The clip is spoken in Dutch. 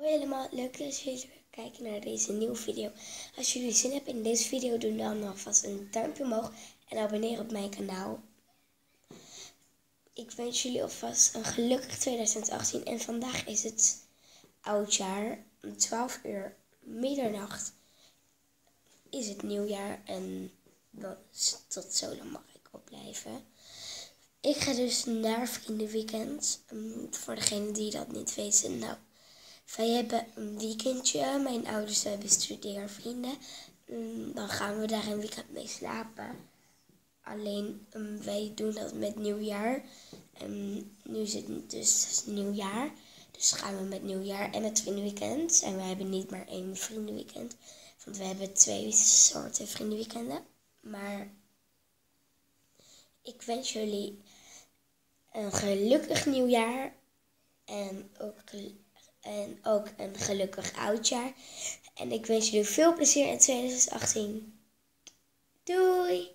Hoi allemaal, leuk dat jullie weer kijken naar deze nieuwe video. Als jullie zin hebben in deze video, doe dan alvast een duimpje omhoog en abonneer op mijn kanaal. Ik wens jullie alvast een gelukkig 2018 en vandaag is het oudjaar. Om 12 uur middernacht is het nieuwjaar en dan tot zo lang mag ik opblijven. Ik ga dus naar vriendenweekend. Voor degenen die dat niet weten, nou... Wij hebben een weekendje. Mijn ouders hebben studeervrienden. Dan gaan we daar een weekend mee slapen. Alleen wij doen dat met nieuwjaar. Nu is het dus nieuwjaar. Dus gaan we met nieuwjaar en met vriendenweekend. En we hebben niet maar één vriendenweekend. Want we hebben 2 soorten vriendenweekenden. Maar ik wens jullie een gelukkig nieuwjaar. En ook een gelukkig oudjaar. En ik wens jullie veel plezier in 2018. Doei!